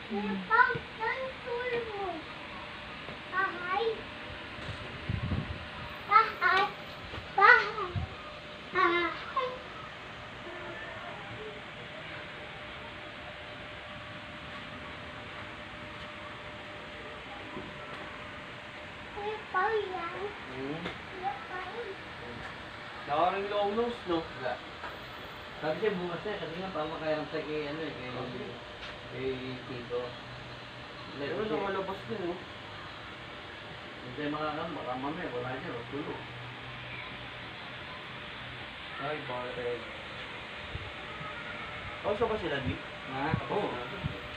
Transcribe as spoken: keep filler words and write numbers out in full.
Ipang tantul mo. Bahay. Bahay. Bahay. Bahay. Ipang yan. Hmm. Ipang. Nakaring long nose, no? Wala. Sabi siya bukas na, kasi nga parang makayaramtay kay ano eh, kay, kay Tito. Pero nakalabas din, no? Hindi tayo makakam, baka mamaya, wala niya, magtulo. Ay, bakit? Kausa ba sila, Di? Ha? Oo.